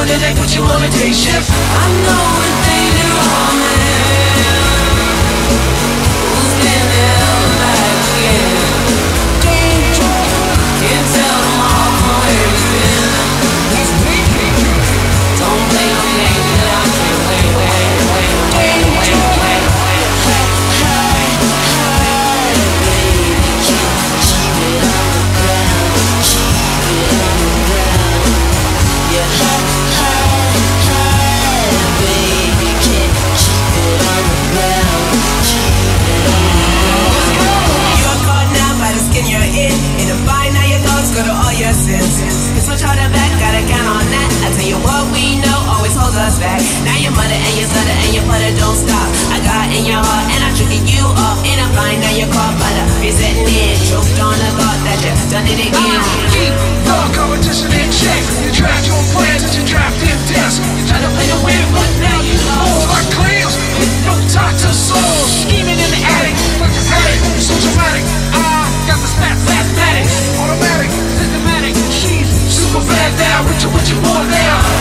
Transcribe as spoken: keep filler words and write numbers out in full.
wonder they put you on a day shift. I know what they do, homie. Who's been held back again? Danger. Can't tell them all from where it's been. Don't play no games that I can't wait, wait, wait, wait, wait, wait, wait. Baby, keep, keep it on the ground. Keep it on the ground. Yeah, baby, keep, keep it on the ground. Keep it on the ground. You're caught now by the skin you're in. In a bind, now your thoughts go to all your sins. It's much harder back, gotta count on that. I tell you what we know always holds us back. Now your mother and your stutter and your putter don't stop. I got in your heart and I'm tricking you off. In a bind, now you're caught by the resetting in. Choked on the thought that you done it again. Keep the competition in check. You draft your plans as you draft them desk. You try to play to win, but now you lost. Like clams with no talk to souls. Scheming in the attic, like a addict, so dramatic. I got the stats, mathematics, automatic, systematic. She's super bad now, what you, what you want now?